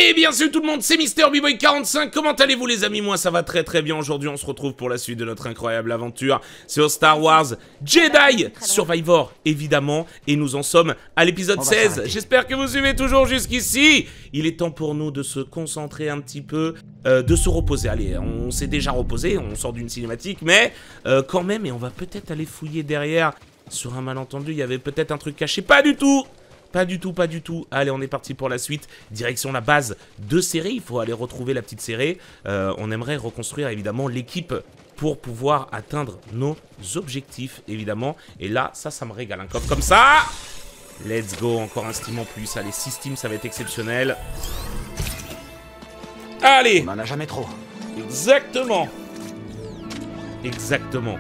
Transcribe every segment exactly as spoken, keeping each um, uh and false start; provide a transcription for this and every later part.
Et bien sûr tout le monde, c'est Mister B-Boy quarante-cinq, comment allez-vous les amis? Moi ça va très très bien, aujourd'hui on se retrouve pour la suite de notre incroyable aventure sur Star Wars Jedi Survivor évidemment, et nous en sommes à l'épisode seize, j'espère que vous suivez toujours jusqu'ici. Il est temps pour nous de se concentrer un petit peu, euh, de se reposer, allez on s'est déjà reposé, on sort d'une cinématique, mais euh, quand même, et on va peut-être aller fouiller derrière, sur un malentendu, il y avait peut-être un truc caché, pas du tout. Pas du tout, pas du tout. Allez, on est parti pour la suite. Direction la base de Cere. Il faut aller retrouver la petite Cere. Euh, on aimerait reconstruire évidemment l'équipe pour pouvoir atteindre nos objectifs, évidemment. Et là, ça, ça me régale. Un coffre comme ça. Let's go. Encore un Steam en plus. Allez, six Steam, ça va être exceptionnel. Allez. On en a jamais trop. Exactement. Exactement.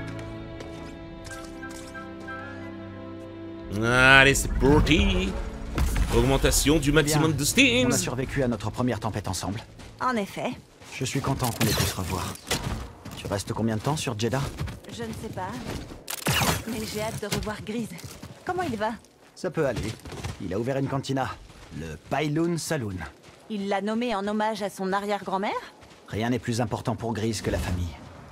Allez, c'est parti. Augmentation du maximum Bien. de Steam. On a survécu à notre première tempête ensemble. En effet. Je suis content qu'on ait pu se revoir. Tu restes combien de temps sur Jeddah? Je ne sais pas. Mais j'ai hâte de revoir Grise. Comment il va? Ça peut aller. Il a ouvert une cantina. Le Pyloon Saloon. Il l'a nommé en hommage à son arrière-grand-mère? Rien n'est plus important pour Grise que la famille.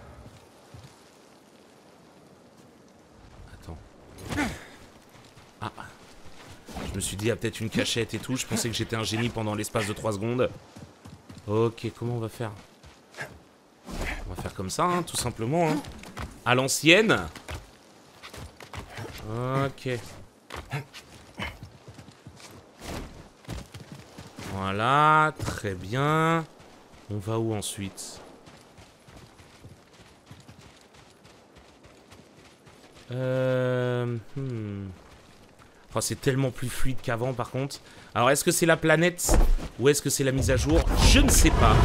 Attends. Ah. Je me suis dit, il y a peut-être une cachette et tout. Je pensais que j'étais un génie pendant l'espace de trois secondes. Ok, comment on va faire? On va faire comme ça, hein, tout simplement. Hein. À l'ancienne. Ok. Voilà, très bien. On va où ensuite? Euh... Hmm. Oh, c'est tellement plus fluide qu'avant par contre. Alors est-ce que c'est la planète ou est-ce que c'est la mise à jour? Je ne sais pas.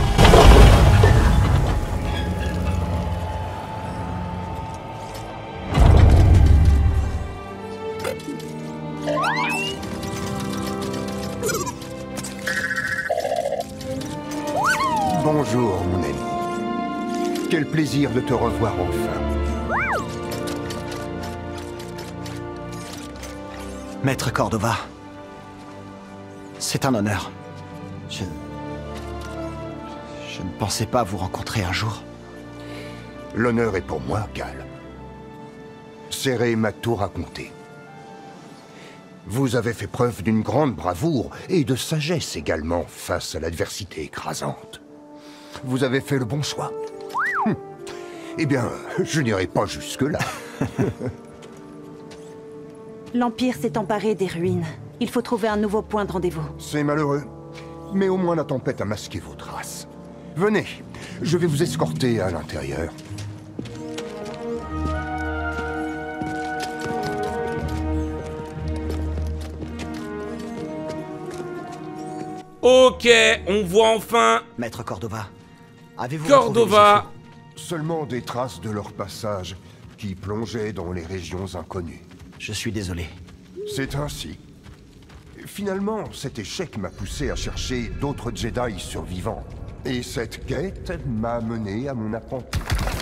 Bonjour mon ami. Quel plaisir de te revoir enfin. Maître Cordova. C'est un honneur. Je... Je ne pensais pas vous rencontrer un jour. L'honneur est pour moi, Cal. Cere m'a tout raconté. Vous avez fait preuve d'une grande bravoure et de sagesse également face à l'adversité écrasante. Vous avez fait le bon choix. Hum. Eh bien, je n'irai pas jusque-là. L'Empire s'est emparé des ruines. Il faut trouver un nouveau point de rendez-vous. C'est malheureux, mais au moins la tempête a masqué vos traces. Venez, je vais vous escorter à l'intérieur. Ok, on voit enfin Maître Cordova. Avez-vous Cordova. Seulement des traces de leur passage qui plongeaient dans les régions inconnues. Je suis désolé. C'est ainsi. Finalement, cet échec m'a poussé à chercher d'autres Jedi survivants. Et cette quête m'a mené à mon apprenti.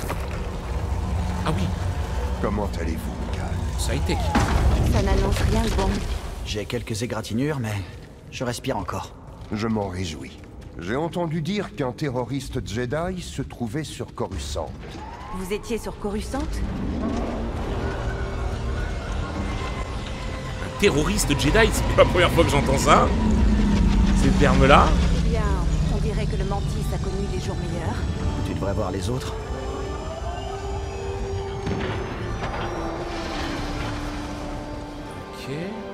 Ah oui, Comment allez-vous, Cal? ça a été. Ça n'annonce rien de bon. J'ai quelques égratignures, mais je respire encore. Je m'en réjouis. J'ai entendu dire qu'un terroriste Jedi se trouvait sur Coruscant. Vous étiez sur Coruscant? Terroriste Jedi, c'est pas la première fois que j'entends ça. Ces termes-là. Eh bien, on dirait que le Mantis a connu des jours meilleurs. Tu devrais voir les autres. Ok.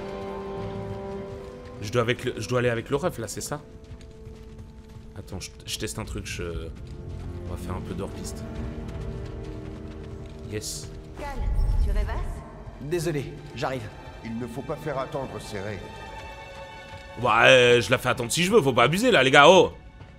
Je dois, avec le... je dois aller avec le ref là, c'est ça? Attends, je... je teste un truc, je... On va faire un peu d'hors-piste. Yes. Cal, tu rêvasses? Désolé, j'arrive. Il ne faut pas faire attendre Cere. Ouais, euh, je la fais attendre si je veux, faut pas abuser là, les gars, oh!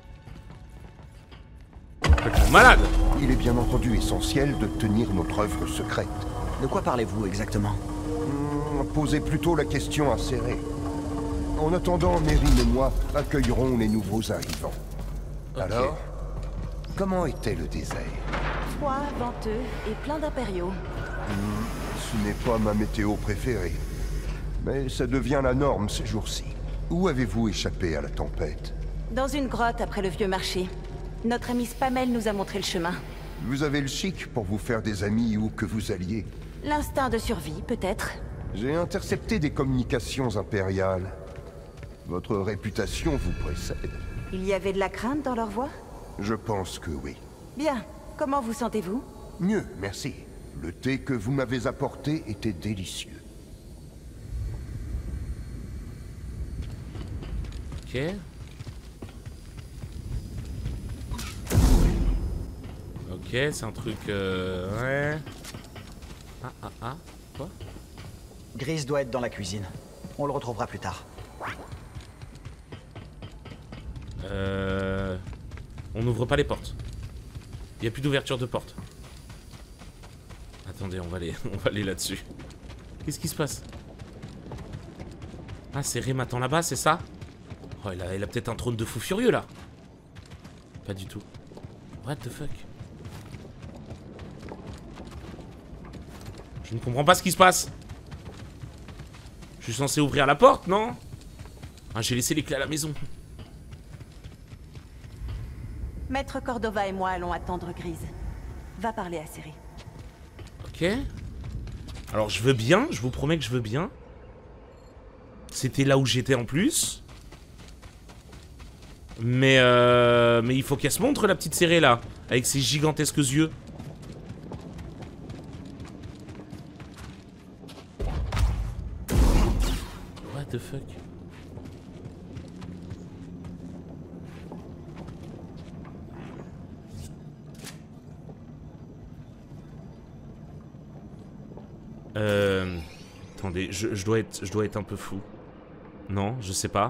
Complètement malade! Il est bien entendu essentiel de tenir notre œuvre secrète. De quoi parlez-vous exactement? Hmm, posez plutôt la question à Cere. En attendant, Mérine et moi accueillerons les nouveaux arrivants. Ok. Alors, comment était le désert? Froid, venteux et plein d'impériaux. Ce n'est pas ma météo préférée. Mais ça devient la norme ces jours-ci. Où avez-vous échappé à la tempête? Dans une grotte après le vieux marché. Notre ami Spamel nous a montré le chemin. Vous avez le chic pour vous faire des amis où que vous alliez. L'instinct de survie, peut-être. J'ai intercepté des communications impériales. Votre réputation vous précède. Il y avait de la crainte dans leur voix? Je pense que oui. Bien. Comment vous sentez-vous? Mieux, merci. Le thé que vous m'avez apporté était délicieux. Ok. Ok, c'est un truc... Euh, ouais... Ah, ah, ah... Quoi? Grise doit être dans la cuisine. On le retrouvera plus tard. Euh... On n'ouvre pas les portes. Il n'y a plus d'ouverture de porte. Attendez, on va aller, on va aller là-dessus. Qu'est-ce qui se passe? Ah, c'est Ré m'attend là-bas, c'est ça? Oh, il a, il a peut-être un trône de fou furieux, là. Pas du tout. What the fuck? Je ne comprends pas ce qui se passe. Je suis censé ouvrir la porte, non? Ah, j'ai laissé les clés à la maison. Maître Cordova et moi allons attendre Grise. Va parler à Ciri. Ok. Alors, je veux bien, je vous promets que je veux bien. C'était là où j'étais en plus. Mais, euh, mais il faut qu'elle se montre, la petite Ciri, là. Avec ses gigantesques yeux. What the fuck? Euh... Attendez, je, je, dois être, je dois être un peu fou. Non, je sais pas.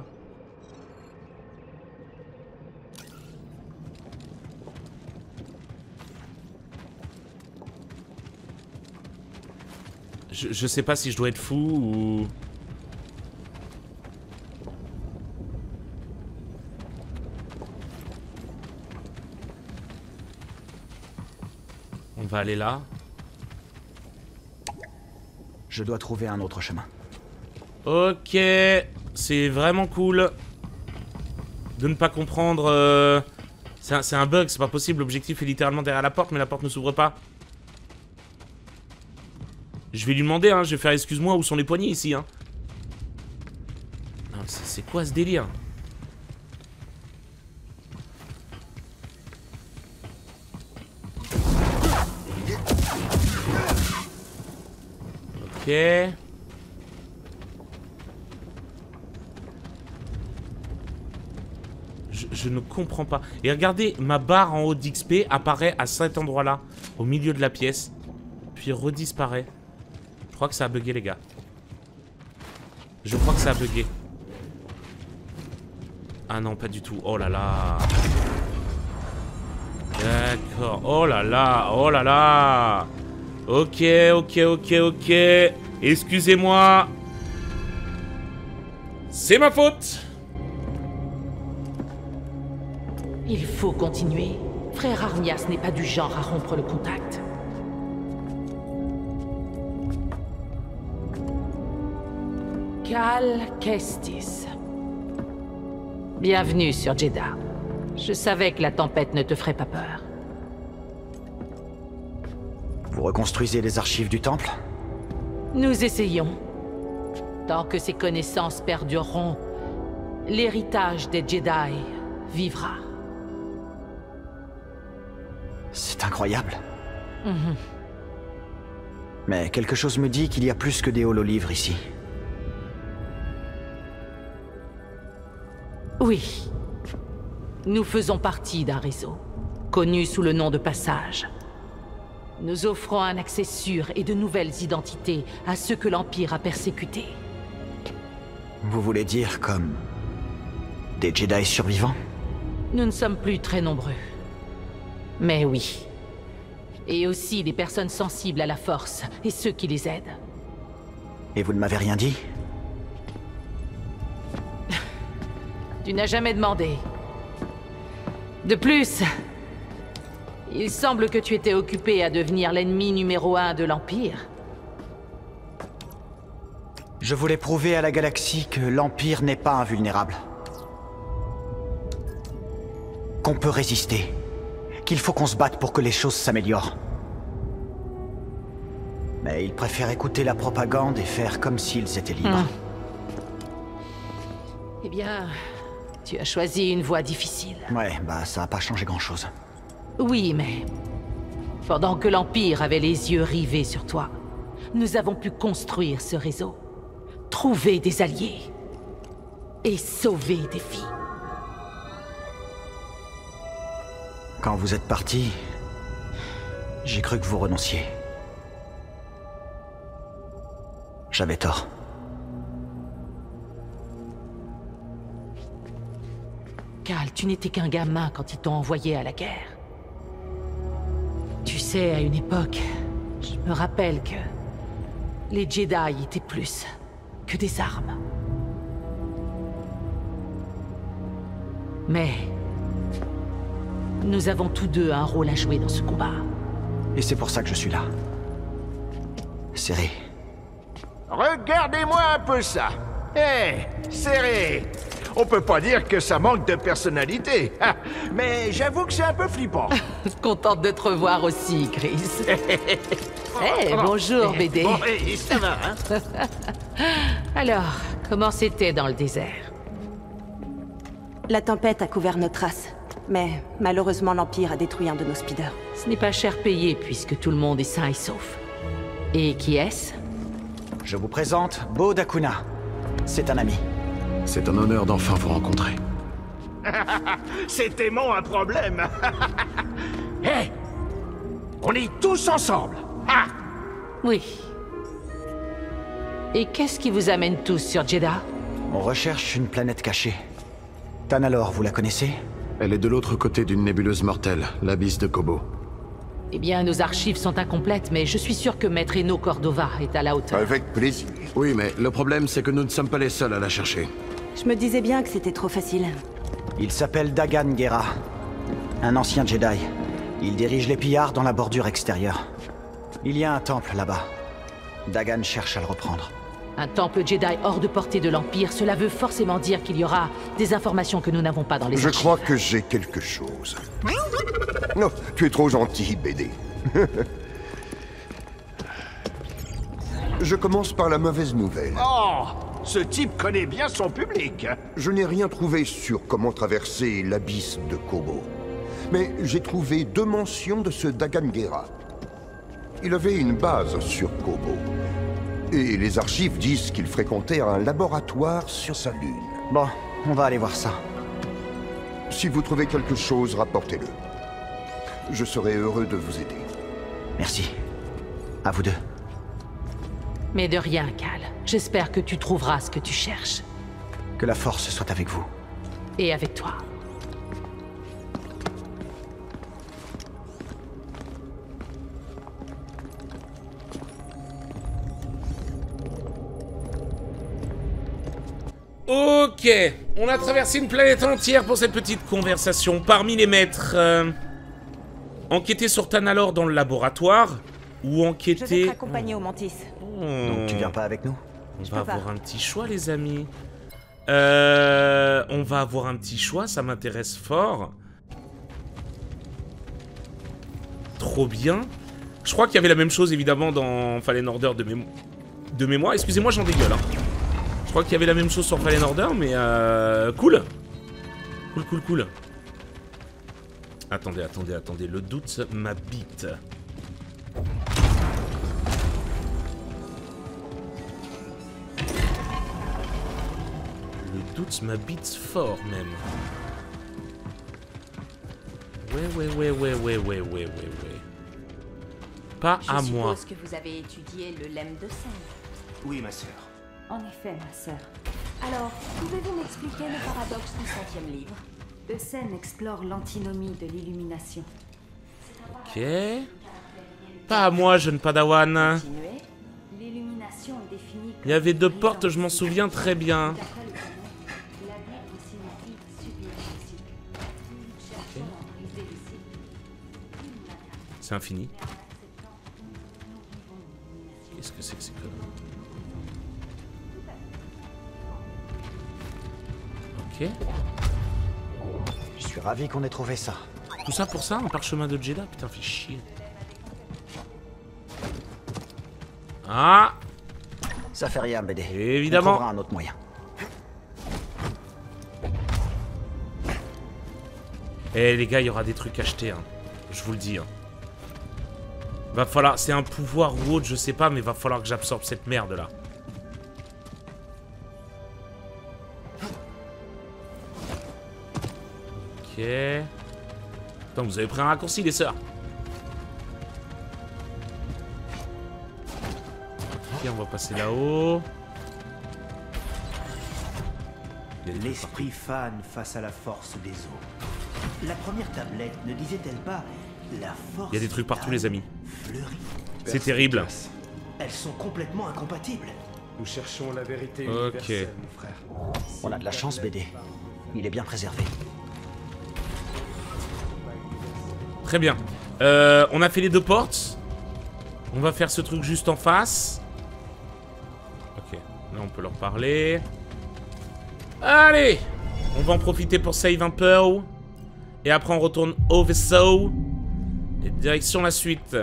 Je, je sais pas si je dois être fou ou... On va aller là. Je dois trouver un autre chemin. Ok, c'est vraiment cool de ne pas comprendre. Euh... C'est un, un bug, c'est pas possible. L'objectif est littéralement derrière la porte, mais la porte ne s'ouvre pas. Je vais lui demander, hein, je vais faire excuse-moi, où sont les poignées ici, hein. C'est quoi ce délire? Ok. Je, je ne comprends pas. Et regardez, ma barre en haut d'X P apparaît à cet endroit-là, au milieu de la pièce, puis redisparaît. Je crois que ça a bugué, les gars. Je crois que ça a bugué. Ah non, pas du tout. Oh là là. D'accord. Oh là là. Oh là là. Ok, ok, ok, ok. Excusez-moi. C'est ma faute. Il faut continuer. Frère Armias n'est pas du genre à rompre le contact. Cal Kestis. Bienvenue sur Jeddah. Je savais que la tempête ne te ferait pas peur. Vous reconstruisez les archives du temple? Nous essayons. Tant que ces connaissances perdureront, l'héritage des Jedi vivra. C'est incroyable. Mm-hmm. Mais quelque chose me dit qu'il y a plus que des hololivres ici. Oui. Nous faisons partie d'un réseau, connu sous le nom de Passage. Nous offrons un accès sûr et de nouvelles identités à ceux que l'Empire a persécutés. Vous voulez dire comme... des Jedi survivants? Nous ne sommes plus très nombreux. Mais oui. Et aussi des personnes sensibles à la Force et ceux qui les aident. Et vous ne m'avez rien dit? Tu n'as jamais demandé. De plus, il semble que tu étais occupé à devenir l'ennemi numéro un de l'Empire. Je voulais prouver à la galaxie que l'Empire n'est pas invulnérable. qu'on peut résister, qu'il faut qu'on se batte pour que les choses s'améliorent. Mais ils préfèrent écouter la propagande et faire comme s'ils étaient libres. Hum. Eh bien, tu as choisi une voie difficile. Ouais, bah ça a pas changé grand-chose. Oui, mais... pendant que l'Empire avait les yeux rivés sur toi, nous avons pu construire ce réseau, trouver des alliés et sauver des filles. Quand vous êtes parti, j'ai cru que vous renonciez. J'avais tort. Cal, tu n'étais qu'un gamin quand ils t'ont envoyé à la guerre. Tu sais, à une époque, je me rappelle que les Jedi étaient plus que des armes. Mais nous avons tous deux un rôle à jouer dans ce combat. Et c'est pour ça que je suis là. Serré. Regardez-moi un peu ça. Hé, serré. On peut pas dire que ça manque de personnalité. Ah, mais j'avoue que c'est un peu flippant. Contente de te revoir aussi, Chris. Eh, bonjour, B D. Bon, hey, ça va, hein? Alors, comment c'était dans le désert? La tempête a couvert nos traces. Mais malheureusement, l'Empire a détruit un de nos speeders. Ce n'est pas cher payé puisque tout le monde est sain et sauf. Et qui est-ce? Je vous présente Bo Dakuna. C'est un ami. C'est un honneur d'enfin vous rencontrer. C'était mon un problème. Hé, hey, on est tous ensemble. Ah. Oui. Et qu'est-ce qui vous amène tous sur Jedha? On recherche une planète cachée. Tanalor, vous la connaissez? Elle est de l'autre côté d'une nébuleuse mortelle, l'abysse de Kobo. Eh bien, nos archives sont incomplètes, mais je suis sûr que Maître Eno Cordova est à la hauteur. Avec plaisir. Oui, mais le problème, c'est que nous ne sommes pas les seuls à la chercher. Je me disais bien que c'était trop facile. Il s'appelle Dagan Gera. Un ancien Jedi. Il dirige les pillards dans la bordure extérieure. Il y a un temple là-bas. Dagan cherche à le reprendre. Un temple Jedi hors de portée de l'Empire, cela veut forcément dire qu'il y aura des informations que nous n'avons pas dans les Je archives. crois que j'ai quelque chose. Non, tu es trop gentil, B D. Je commence par la mauvaise nouvelle. Oh, ce type connaît bien son public. Je n'ai rien trouvé sur comment traverser l'abysse de Kobo. Mais j'ai trouvé deux mentions de ce Dagan Gera. Il avait une base sur Kobo. Et les archives disent qu'il fréquentait un laboratoire sur sa lune. Bon, on va aller voir ça. Si vous trouvez quelque chose, rapportez-le. Je serai heureux de vous aider. Merci. À vous deux. Mais de rien, Cal. J'espère que tu trouveras ce que tu cherches. Que la force soit avec vous. Et avec toi. Ok, on a traversé une planète entière pour cette petite conversation. Parmi les maîtres, euh, enquêter sur Tanalor dans le laboratoire ou Je vais enquêter... t'accompagner au Mantis. Oh. Donc tu viens pas avec nous? On Je va peux pas. avoir un petit choix, les amis. Euh, on va avoir un petit choix, ça m'intéresse fort. Trop bien. Je crois qu'il y avait la même chose, évidemment, dans Fallen Order de, mémo de mémoire. Excusez-moi, j'en dégueule. Hein. Je crois qu'il y avait la même chose sur Fallen Order, mais euh, cool. Cool, cool, cool. Attendez, attendez, attendez. Le doute m'habite. Le doute m'habite fort, même. Ouais, ouais, ouais, ouais, ouais, ouais, ouais, ouais, ouais. Pas à moi. Je suppose que vous avez étudié le lemme de Sen. Oui, ma sœur. En effet, ma sœur. Alors, pouvez-vous m'expliquer le paradoxe du cinquième livre? Eusen explore l'antinomie de l'illumination. Ok. Pas à moi, jeune padawan. Continuez. L'illumination est définie comme Il y avait deux portes, je m'en souviens très bien. d'après le canon, la vie définitive subit le cycle. Cherchons à briser le cycle. C'est infini. Qu'est-ce que c'est que ces conneries? Ok. suis ravi qu'on ait trouvé ça. Tout ça pour ça, un parchemin de Jedi? Putain, fait chier. Ah! Ça fait rien, B D. Évidemment. On trouvera un autre moyen. Eh les gars, il y aura des trucs achetés, hein. Je vous le dis. Hein. Va falloir... C'est un pouvoir ou autre, je sais pas, mais va falloir que j'absorbe cette merde là. Ok. Attends, vous avez pris un raccourci, les sœurs. Ok, on va passer là-haut. L'esprit fan face à la force des eaux. La première tablette ne disait-elle pas la force? Il y a des trucs partout, les amis. Fleurit. C'est terrible. Elles sont complètement incompatibles. Nous cherchons la vérité Ok. universelle, mon frère. On a de la chance, B D. Il est bien préservé. Très bien. Euh, on a fait les deux portes. On va faire ce truc juste en face. Ok. Là, on peut leur parler. Allez! On va en profiter pour save un peu. Et après, on retourne au vaisseau. Et direction la suite.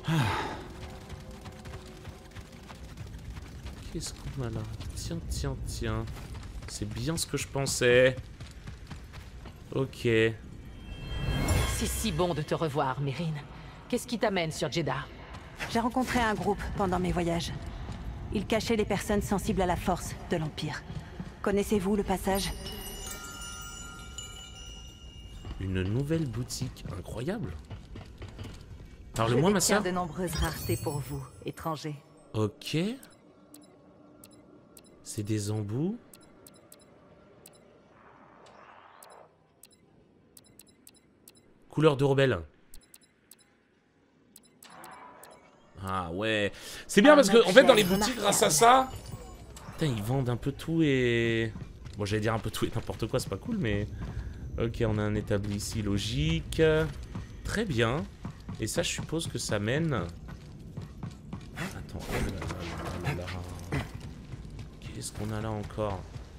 Qu'est-ce qu'on a là? Tiens, tiens, tiens. C'est bien ce que je pensais. Ok. C'est si bon de te revoir, Myrine. Qu'est-ce qui t'amène sur Jeddah? J'ai rencontré un groupe pendant mes voyages. Ils cachaient les personnes sensibles à la force de l'Empire. Connaissez-vous le passage? Une nouvelle boutique. Incroyable. Parle-moi, ma Je détiens soeur. de nombreuses raretés pour vous, étrangers. Ok. C'est des embouts. Couleur de rebelle. Ah ouais. C'est bien Un parce que, en fait, dans les objet boutiques, grâce à ça... Putain, ils vendent un peu tout et... Bon, j'allais dire un peu tout et n'importe quoi, c'est pas cool, mais... Ok, on a un établi ici, logique. Très bien. Et ça, je suppose que ça mène... Attends. Oh là là là là. Qu'est-ce qu'on a là encore?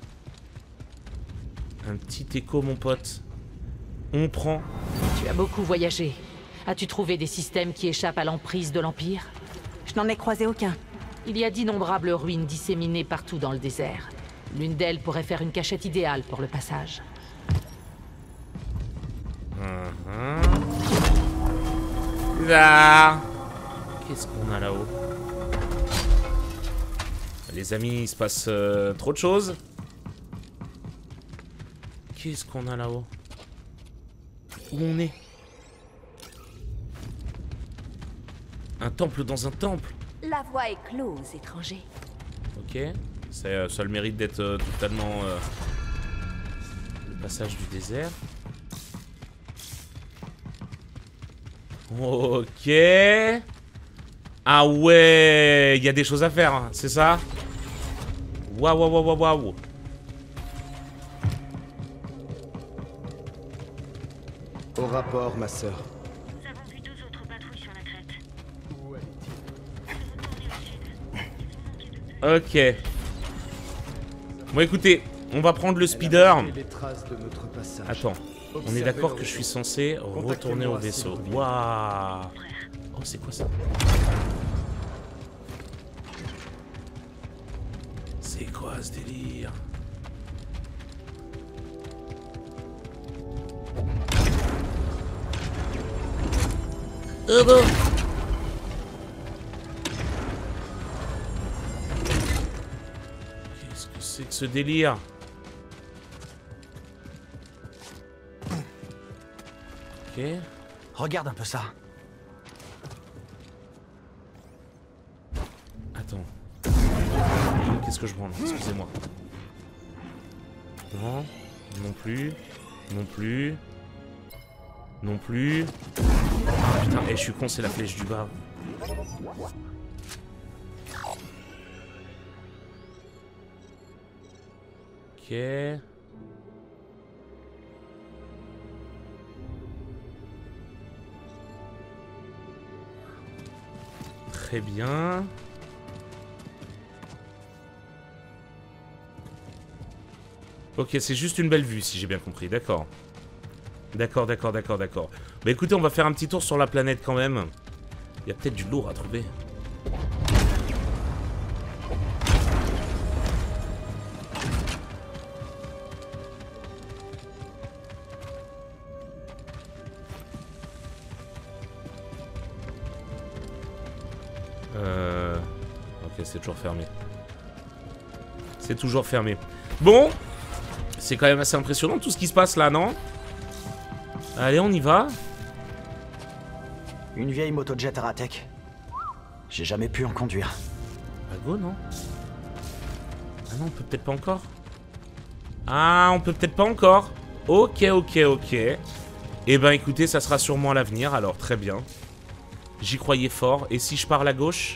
Un petit écho, mon pote. On prend. Tu as beaucoup voyagé. As-tu trouvé des systèmes qui échappent à l'emprise de l'Empire? Je n'en ai croisé aucun. Il y a d'innombrables ruines disséminées partout dans le désert. L'une d'elles pourrait faire une cachette idéale pour le passage. Uh-huh. Là. Qu'est-ce qu'on a là-haut? Les amis, il se passe euh, trop de choses. Qu'est-ce qu'on a là-haut? Où on est? Un temple dans un temple. La voie est close, étranger. Ok. Ça, euh, ça a le mérite d'être euh, totalement... Euh, le passage du désert. Ok. Ah ouais, il y a des choses à faire, hein, c'est ça? Waouh, waouh, waouh, waouh. Au rapport, ma sœur. Nous avons vu deux autres patrouilles sur la crête. Où Ok. Bon, écoutez, on va prendre le speeder. les traces de notre passage. Attends, on est d'accord que je suis censé retourner au vaisseau. Waouh. Oh, c'est quoi ça? C'est quoi ce délire? Oh bon. Qu'est-ce que c'est que ce délire? Ok. Regarde un peu ça. Attends. Qu'est-ce que je prends? Excusez-moi. Non. Non plus. Non plus. Non plus. Ah, putain, eh, je suis con, c'est la flèche du bas. Ok. Très bien. Ok, c'est juste une belle vue, si j'ai bien compris, d'accord. D'accord, d'accord, d'accord, d'accord. Bah écoutez, on va faire un petit tour sur la planète quand même. Il y a peut-être du lourd à trouver. Euh... Ok, c'est toujours fermé. C'est toujours fermé. Bon, c'est quand même assez impressionnant tout ce qui se passe là, non? Allez, on y va. Une vieille motojet Aratech. J'ai jamais pu en conduire. Ah go, non? Ah non, on peut peut-être pas encore. Ah, on peut peut-être pas encore. Ok, ok, ok. Eh ben écoutez, ça sera sûrement à l'avenir, alors très bien. J'y croyais fort. Et si je pars à gauche?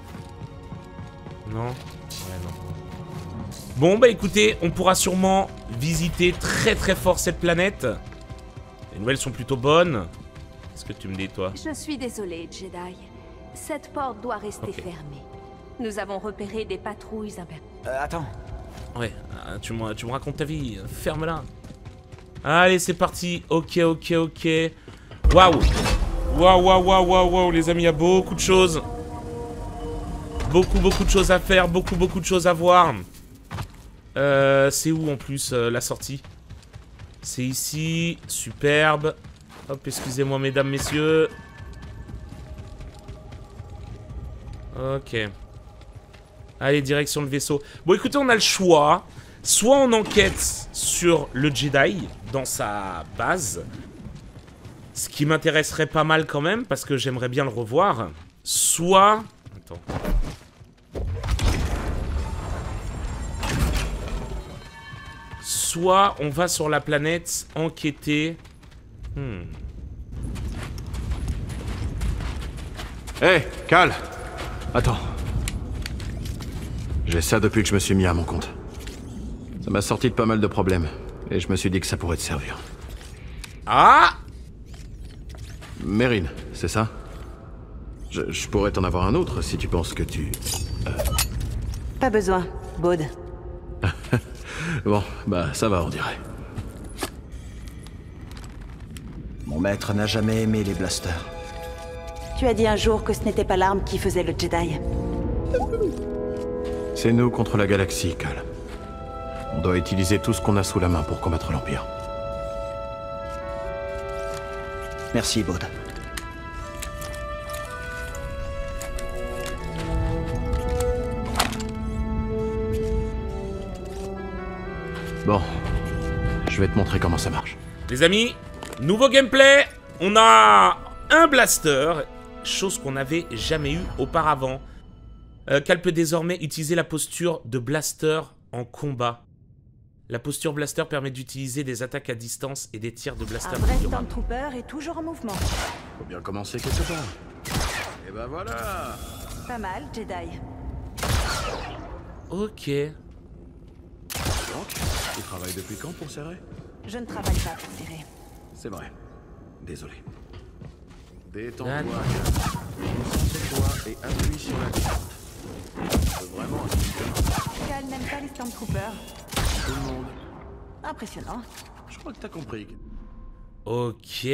Non? Ouais, non. Bon, bah écoutez, on pourra sûrement visiter très très fort cette planète. Les nouvelles sont plutôt bonnes. Qu'est-ce que tu me dis, toi? Je suis désolée, Jedi. Cette porte doit rester okay. fermée. Nous avons repéré des patrouilles impériales. Euh, attends. Ouais, tu me, tu me racontes ta vie. Ferme-la. Allez, c'est parti. Ok, ok, ok. Waouh. Waouh, waouh, waouh, waouh, waouh, les amis, il y a beaucoup de choses. Beaucoup, beaucoup de choses à faire. Beaucoup, beaucoup de choses à voir. Euh, c'est où, en plus, euh, la sortie? C'est ici. Superbe. Hop, excusez-moi, mesdames, messieurs. Ok. Allez, direction le vaisseau. Bon, écoutez, on a le choix. Soit on enquête sur le Jedi dans sa base. Ce qui m'intéresserait pas mal quand même, parce que j'aimerais bien le revoir. Soit... Attends. Soit on va sur la planète enquêter... Hmm. Hé, hey, Cal. Attends. J'ai ça depuis que je me suis mis à mon compte. Ça m'a sorti de pas mal de problèmes. Et je me suis dit que ça pourrait te servir. Ah! Mérine, c'est ça? je, je pourrais t'en avoir un autre si tu penses que tu... Euh... Pas besoin, Baud. Bon, bah ça va, on dirait. Mon maître n'a jamais aimé les blasters. Tu as dit un jour que ce n'était pas l'arme qui faisait le Jedi. C'est nous contre la galaxie, Cal. On doit utiliser tout ce qu'on a sous la main pour combattre l'Empire. Merci, Baud. Bon, je vais te montrer comment ça marche. Les amis, nouveau gameplay. On a un blaster, chose qu'on n'avait jamais eu auparavant. Euh, Cal peut désormais utiliser la posture de blaster en combat. La posture blaster permet d'utiliser des attaques à distance et des tirs de blaster. Un vrai Stormtrooper est toujours en mouvement. Faut bien commencer quelque part. Et ben voilà. Pas mal, Jedi. Ok. Donc, tu travailles depuis quand pour serrer? Je ne travaille pas pour serrer. C'est vrai. Désolé. Détends-toi. Concentre-toi et appuie sur la descente. C'est vraiment un... Cal n'aime pas les Stormtroopers. Tout le monde. Impressionnant. Je crois que t'as compris. Ok.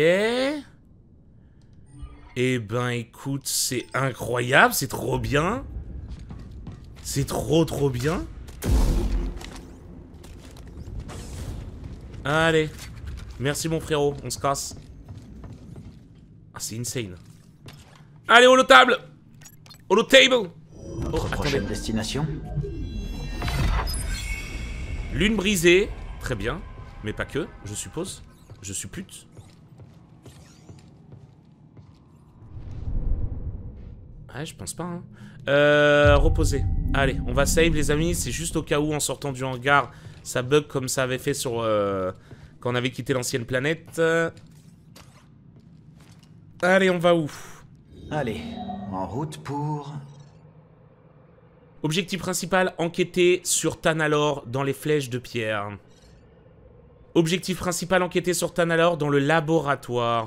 Eh ben écoute, c'est incroyable, c'est trop bien. C'est trop trop bien. Allez. Merci mon frérot, on se casse. Ah, c'est insane. Allez, holo table. Holo table. Notre oh, prochaine destination? Lune brisée. Très bien. Mais pas que, je suppose. Je suis pute. Ouais, je pense pas, hein. Euh, reposer. Allez, on va save, les amis. C'est juste au cas où, en sortant du hangar, ça bug comme ça avait fait sur... Euh, quand on avait quitté l'ancienne planète. Allez, on va où? Allez, en route pour... Objectif principal, enquêter sur Tanalorr dans les flèches de pierre. Objectif principal, enquêter sur Tanalorr dans le laboratoire.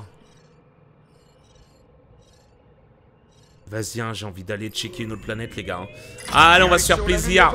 Vas-y, hein, j'ai envie d'aller checker une autre planète, les gars. Allez, on va se faire plaisir.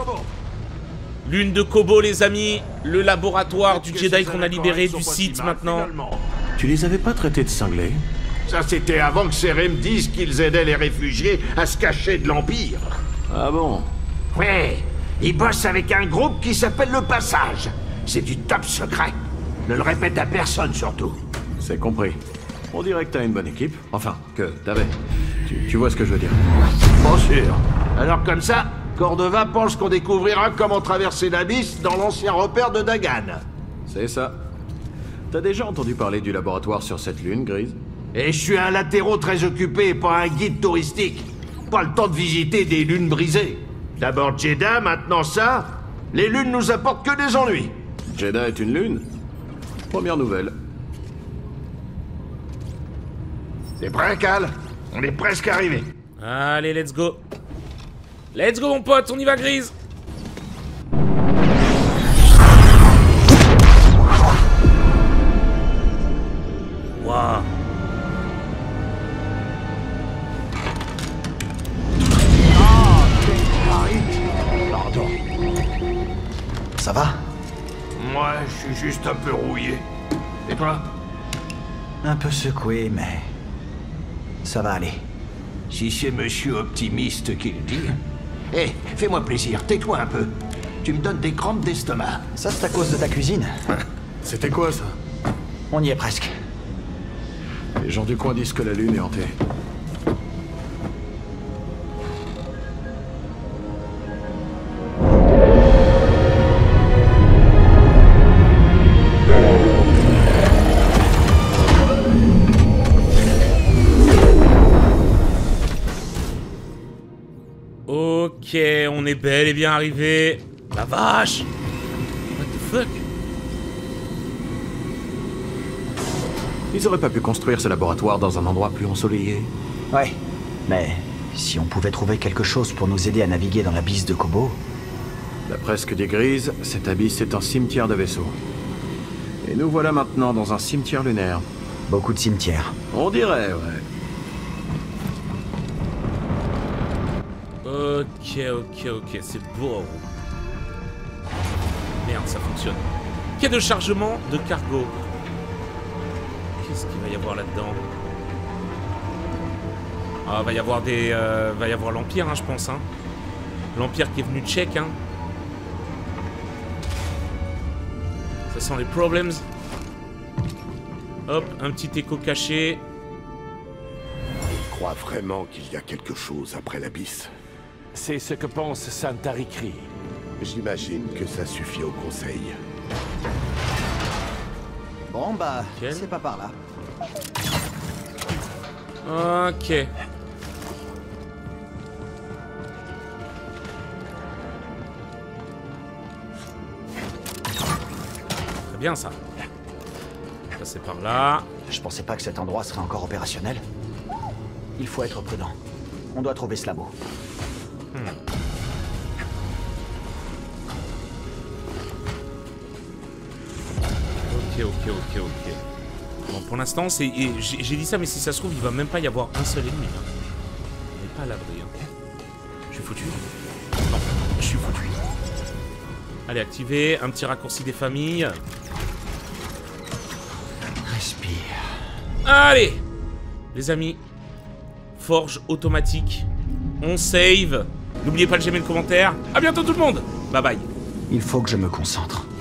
Lune de Kobo, les amis. Le laboratoire du Jedi qu'on a libéré du site maintenant. Tu les avais pas traités de cinglés? Ça, c'était avant que Céré me dise qu'ils aidaient les réfugiés à se cacher de l'Empire. Ah bon? Ouais, ils bossent avec un groupe qui s'appelle le Passage. C'est du top secret. Ne le répète à personne, surtout. C'est compris. On dirait que t'as une bonne équipe. Enfin, que t'avais. Tu, tu vois ce que je veux dire. Pas sûr. Alors comme ça, Cordova pense qu'on découvrira comment traverser l'abysse dans l'ancien repère de Dagan. C'est ça. T'as déjà entendu parler du laboratoire sur cette lune, Grise? Et je suis un latéraux très occupé, pas un guide touristique. Pas le temps de visiter des lunes brisées. D'abord Jeddah, maintenant ça. Les lunes nous apportent que des ennuis. Jeddah est une lune? Première nouvelle. T'es prêt, Cal? On est presque arrivé. Allez, let's go. Let's go, mon pote, on y va, Grise. Waouh. Pardon. Ça va? Moi, je suis juste un peu rouillé. Et toi? Un peu secoué, mais... ça va aller. Si c'est Monsieur Optimiste qui le dit... Hé, fais-moi plaisir, tais-toi un peu. Tu me donnes des crampes d'estomac. Ça, c'est à cause de ta cuisine. C'était quoi, ça? On y est presque. Les gens du coin disent que la lune est hantée. Ok, on est bel et bien arrivé. La vache! What the fuck? Ils auraient pas pu construire ce laboratoire dans un endroit plus ensoleillé. Ouais, mais si on pouvait trouver quelque chose pour nous aider à naviguer dans l'abysse de Kobo... D'après ce que dit Grise, cet abysse est un cimetière de vaisseaux. Et nous voilà maintenant dans un cimetière lunaire. Beaucoup de cimetières. On dirait, ouais. Ok, ok, ok, c'est beau. Merde, ça fonctionne. Quai de chargement de cargo. Qu'est-ce qu'il va y avoir là-dedans? Ah, va y avoir des... Euh, va y avoir l'Empire, hein, je pense. Hein. L'Empire qui est venu check, hein. Ça sent les problems. Hop, un petit écho caché. Je crois vraiment qu'il y a quelque chose après l'abysse. C'est ce que pense Santarikri. J'imagine que ça suffit au conseil. Bon bah, Nickel. c'est pas par là. Ok. Très bien ça. Ça c'est par là. Je pensais pas que cet endroit serait encore opérationnel. Il faut être prudent. On doit trouver ce labo. Hmm. Ok, ok, ok, ok. Bon, pour l'instant, c'est. J'ai dit ça, mais si ça se trouve, il va même pas y avoir un seul ennemi. Hein. On n'est pas à l'abri. Hein. Je suis foutu. Non, je suis foutu. Allez, activer. Un petit raccourci des familles. Respire. Allez, les amis. Forge automatique. On save. N'oubliez pas de j'aimer le commentaire. A bientôt tout le monde. Bye bye. Il faut que je me concentre.